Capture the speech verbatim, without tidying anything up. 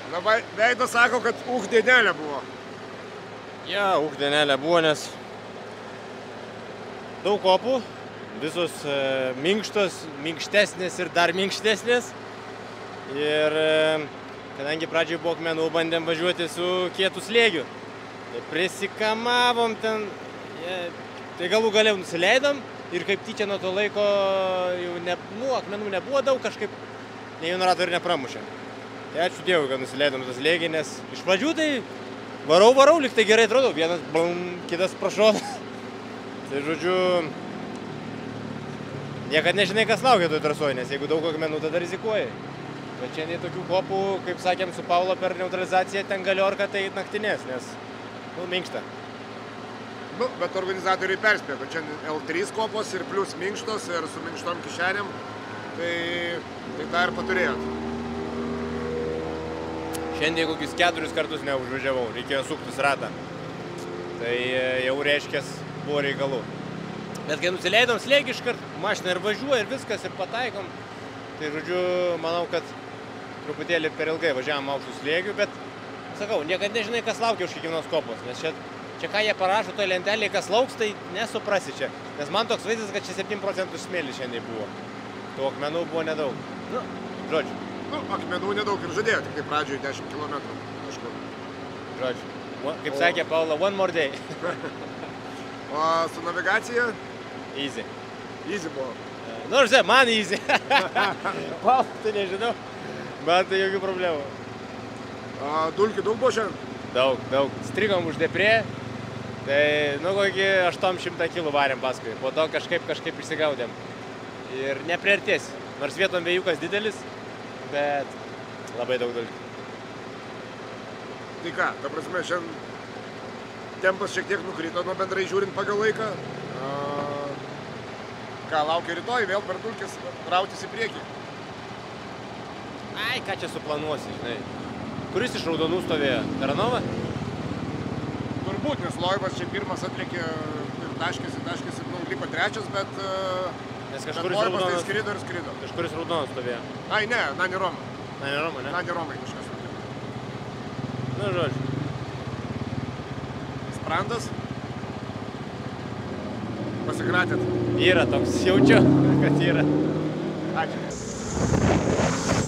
Na, Veidas sako, kad ūkdienelė buvo. Ja, ūkdienelė buvo, nes daug kopų, visos e, minkštos, minkštesnės ir dar minkštesnės. Ir e, kadangi pradžiai buvo akmenų, bandėm važiuoti su kietu slėgiu. Tai prisikamavom ten, je, tai galų gale nusileidom ir kaip tyčia nuo to laiko jau ne, nu, akmenų nebuvo daug, kažkaip nei vieno rato ir nepramušėm. Tai ačiū Dievui, kad nusileidom tą slėgį, nes iš pradžių tai varau, varau, lyg tai gerai atrodo, vienas blum, kitas prašonas. Tai žodžiu, niekad nežinai, kas laukia toj trasoj, nes jeigu daug akmenų, tada rizikuoji. Bet šiandien tokių kopų, kaip sakėm su Paulo per neutralizaciją, ten galiorka tai naktinės, nes, nu, minkšta. Nu, bet organizatoriai perspėjo, kad šiandien L trys kopos ir plius minkštos ir su minkštom kišenėm, tai, tai tą ir paturėjot. Šiandien kokius keturis kartus neužvažiavau, reikėjo suktis ratą. Tai jau reiškės buvo reikalų. Bet kai nusileidom slėgį iškart, mašina ir važiuoja ir viskas, ir pataikom. Tai žodžiu, manau, kad truputėlį per ilgai važiavom aukštų slėgių, bet sakau, niekad nežinai, kas laukia už kiekvienos kopos. Nes čia, čia ką jie parašo toje lentelėje, kas lauks, tai nesuprasi čia. Nes man toks vaizdas, kad čia septyni procentų smėlis šiandien buvo. Tų akmenų buvo nedaug. Nu, žodžiu. Nu, akmenų nedaug ir žadėjo, tik tai pradžioje dešimt kilometrų kažkur. Žodžiu. Kaip o... sakė Paula, one more day. O su navigacija? Easy. Easy buvo. Nu, žinai, man easy. Paula, tai nežinau. Bet tai jokių problemų. O dulkių daug buvo šiandien? Daug, daug. Strigom už Deprė. Tai, nu, kokį aštuoni šimtai kilų varėm paskui. Po to kažkaip, kažkaip išsigaudėm. Ir nepriartės. Nors vietom vėjukas didelis, bet labai daug dulkių. Tai ką, ta prasme, šiandien tempas šiek tiek nukrito nuo bendrai žiūrint pagal laiką. A, ką, laukia rytoj, vėl per dulkis rautis į priekį? Ai, ką čia suplanuosi, žinai. Kuris iš raudonų stovėjo? Taranova? Turbūt, nes Loivas čia pirmas atlėkė ir taškėsi, taškėsi, nu, liko trečias, bet... Nes kažkuris raudonas... Tai skrido ir skrido. Kažkuris raudonas stovėjo. Ai, ne, Nani Roma. Nani Roma, ne? Nani Romai kažkas. Nu, žodžiu. Sprandas? Pasikratėt? Yra toks, jaučiu, kad yra. Ačiū.